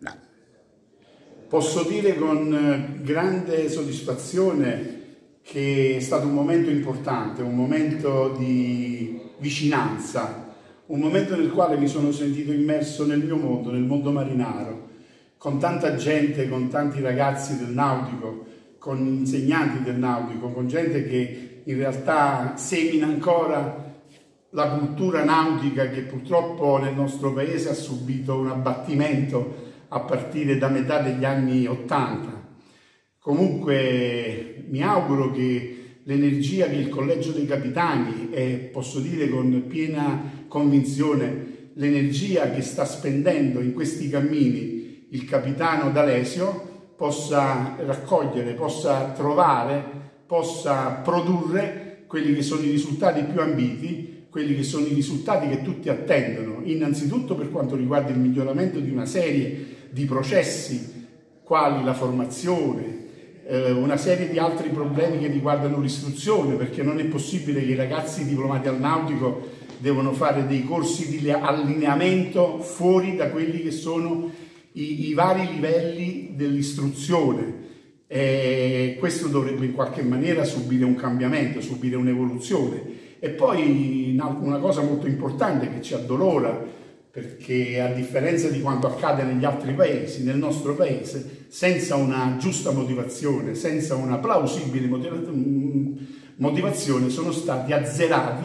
No. Posso dire con grande soddisfazione che è stato un momento importante, un momento di vicinanza, un momento nel quale mi sono sentito immerso nel mio mondo, nel mondo marinaro, con tanta gente, con tanti ragazzi del nautico, con insegnanti del nautico, con gente che in realtà semina ancora la cultura nautica che purtroppo nel nostro paese ha subito un abbattimento a partire da metà degli anni '80. Comunque mi auguro che l'energia che il Collegio dei Capitani, e posso dire con piena convinzione l'energia che sta spendendo in questi cammini il capitano D'Alesio, possa raccogliere, possa trovare, possa produrre quelli che sono i risultati più ambiti, quelli che sono i risultati che tutti attendono, innanzitutto per quanto riguarda il miglioramento di una serie di processi quali la formazione, una serie di altri problemi che riguardano l'istruzione, perché non è possibile che i ragazzi diplomati al nautico devono fare dei corsi di allineamento fuori da quelli che sono i vari livelli dell'istruzione. Questo dovrebbe in qualche maniera subire un cambiamento, subire un'evoluzione. E poi una cosa molto importante che ci addolora, perché a differenza di quanto accade negli altri paesi, nel nostro paese, senza una giusta motivazione, senza una plausibile motivazione, sono stati azzerati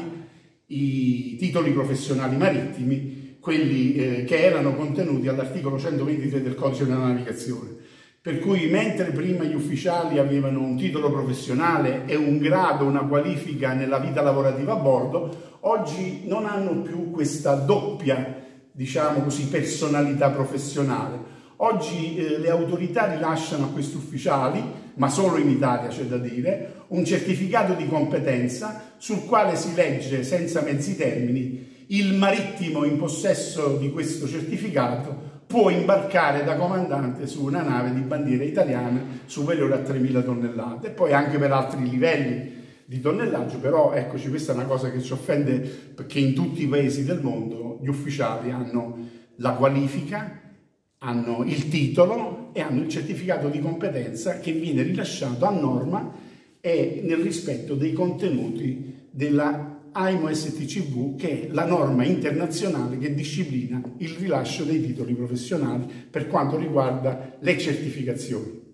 i titoli professionali marittimi, quelli che erano contenuti all'articolo 123 del Codice della Navigazione. Per cui mentre prima gli ufficiali avevano un titolo professionale e un grado, una qualifica nella vita lavorativa a bordo, oggi non hanno più questa doppia, diciamo così, personalità professionale. Oggi le autorità rilasciano a questi ufficiali, ma solo in Italia c'è da dire, un certificato di competenza sul quale si legge senza mezzi termini: il marittimo in possesso di questo certificato può imbarcare da comandante su una nave di bandiera italiana superiore a 3.000 tonnellate, e poi anche per altri livelli di tonnellaggio. Però eccoci, questa è una cosa che ci offende, perché in tutti i paesi del mondo gli ufficiali hanno la qualifica, hanno il titolo e hanno il certificato di competenza che viene rilasciato a norma e nel rispetto dei contenuti della AIMO STCV, che è la norma internazionale che disciplina il rilascio dei titoli professionali per quanto riguarda le certificazioni.